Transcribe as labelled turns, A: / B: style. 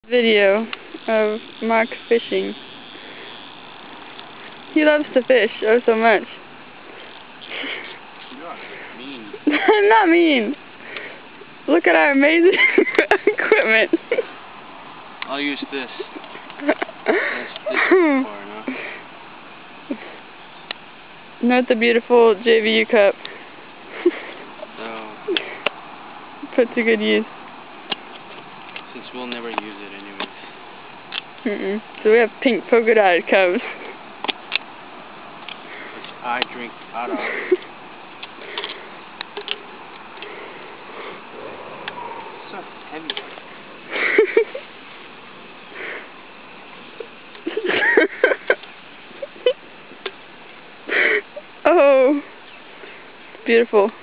A: Video of Mark fishing. He loves to fish oh so much.
B: You are mean.
A: I'm not mean. Look at our amazing equipment.
B: I'll use this. That's far enough.
A: Not the beautiful JVU cup.
B: So,
A: Put to good use.
B: since we'll never use it anyways.
A: So we have pink polka dotted cups.
B: Which I drink out of. So heavy.
A: Oh, it's beautiful.